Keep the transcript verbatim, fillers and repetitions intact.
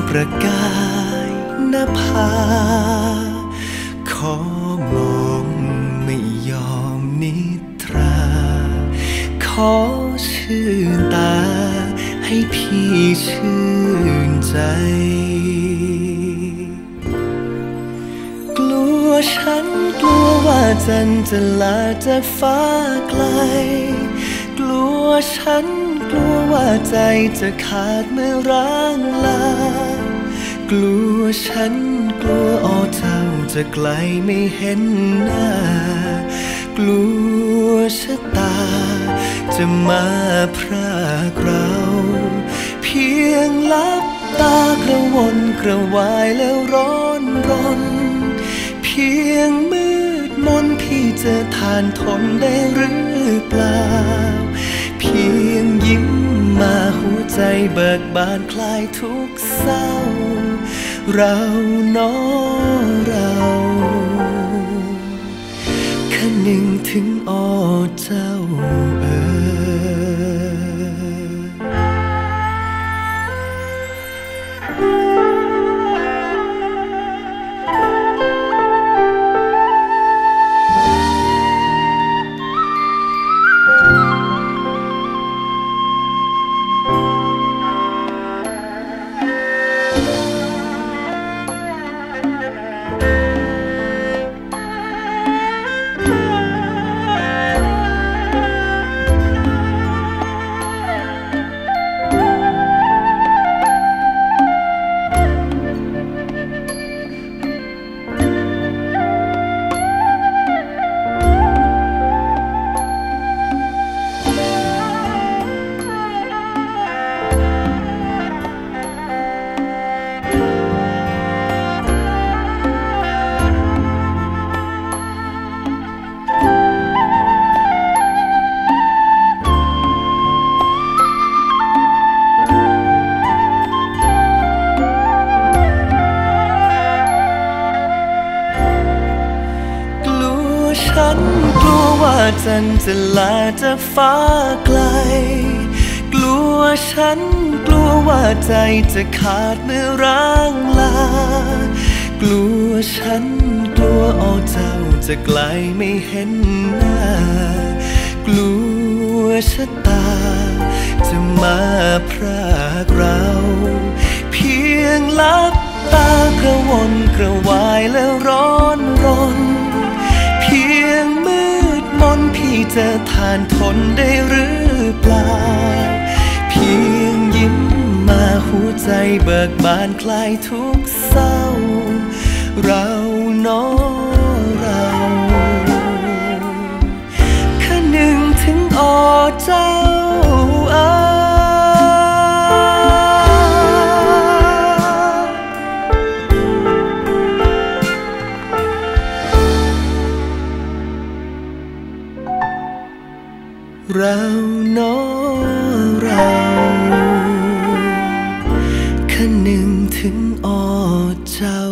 ประกายนภาขอมองไม่ยอมนิทราขอชื่นตาให้พี่ชื่นใจกลัวฉันกลัวว่าจันทร์จะลาจากฟ้าไกลกลัวฉันกลัวว่าใจจะขาดเมื่อร้างลากลัวฉันกลัวอ้อเจ้าจะไกลไม่เห็นหน้ากลัวชะตาจะมาพรากเราเพียงลับตากระวนกระวายแล้วร้อนรนเพียงมืดมนพี่จะทานทนได้หรือเปล่าเพียงยิ้มมาหัวใจเบิกบานคลายทุกเศร้าเราเนาะเราคันหนึ่งถึงอ้อเจ้าเอ๋ฉันกลัวว่าจันทร์จะลาจากฟ้าไกลกลัวฉันกลัวว่าใจจะขาดเมื่อร้างลากลัวฉันกลัวอ้อเจ้าจะไกลไม่เห็นหน้ากลัวชะตาจะมาพรากเราเพียงลับตากระวนกระวายแล้วร้อนรนเพียงมืดมนพี่จะทานทนได้หรือเปล่าเพียงยิ้มมาหัวใจเบิกบานคลายทุกเศร้าเราเนาะเราคันหนึ่งถึงอ้อเจ้าเอ๋เราเนาะเราคันหนึ่งถึงอ้อเจ้า